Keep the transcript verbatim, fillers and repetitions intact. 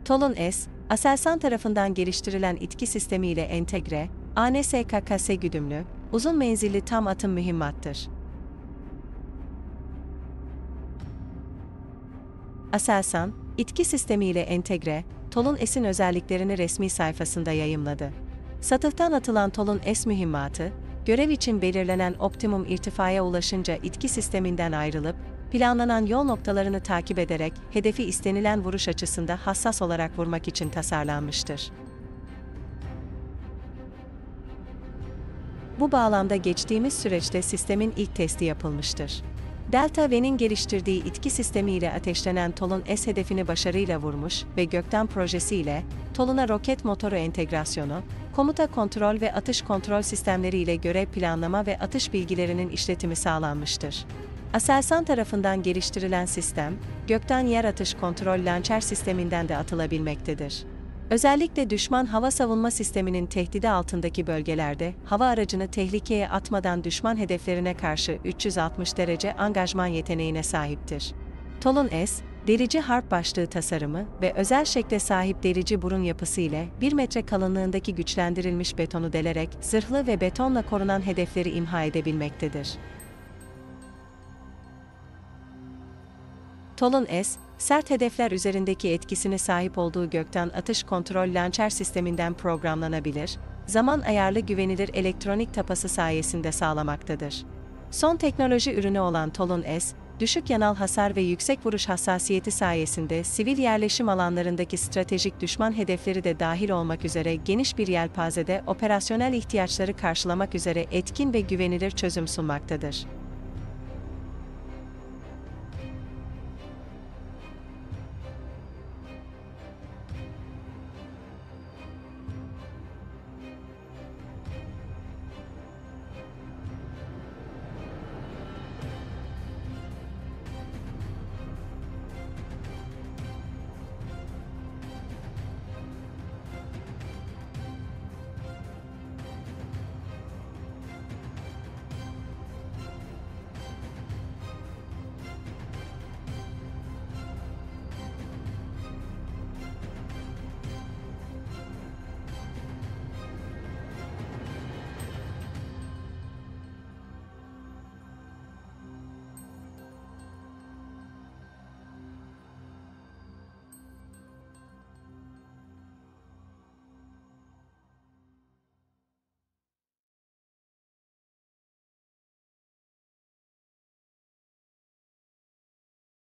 Tolun S, Aselsan tarafından geliştirilen itki sistemi ile entegre, A N S K K S güdümlü, uzun menzilli tam atım mühimmattır. Aselsan, itki sistemi ile entegre, Tolun S'in özelliklerini resmi sayfasında yayımladı. Satıhtan atılan Tolun S mühimmatı, görev için belirlenen optimum irtifaya ulaşınca itki sisteminden ayrılıp, planlanan yol noktalarını takip ederek hedefi istenilen vuruş açısında hassas olarak vurmak için tasarlanmıştır. Bu bağlamda geçtiğimiz süreçte sistemin ilk testi yapılmıştır. Delta V'nin geliştirdiği itki sistemi ile ateşlenen Tolun S hedefini başarıyla vurmuş ve Gökten projesi ile Tolun'a roket motoru entegrasyonu, komuta kontrol ve atış kontrol sistemleri ile görev planlama ve atış bilgilerinin işletimi sağlanmıştır. Aselsan tarafından geliştirilen sistem, gökten yer atış kontrol lançer sisteminden de atılabilmektedir. Özellikle düşman hava savunma sisteminin tehdidi altındaki bölgelerde hava aracını tehlikeye atmadan düşman hedeflerine karşı üç yüz altmış derece angajman yeteneğine sahiptir. Tolun S, delici harp başlığı tasarımı ve özel şekle sahip delici burun yapısı ile bir metre kalınlığındaki güçlendirilmiş betonu delerek zırhlı ve betonla korunan hedefleri imha edebilmektedir. Tolun S, sert hedefler üzerindeki etkisine sahip olduğu gökten atış kontrol lançer sisteminden programlanabilir, zaman ayarlı güvenilir elektronik tapası sayesinde sağlamaktadır. Son teknoloji ürünü olan Tolun S, düşük yanal hasar ve yüksek vuruş hassasiyeti sayesinde sivil yerleşim alanlarındaki stratejik düşman hedefleri de dahil olmak üzere geniş bir yelpazede operasyonel ihtiyaçları karşılamak üzere etkin ve güvenilir çözüm sunmaktadır.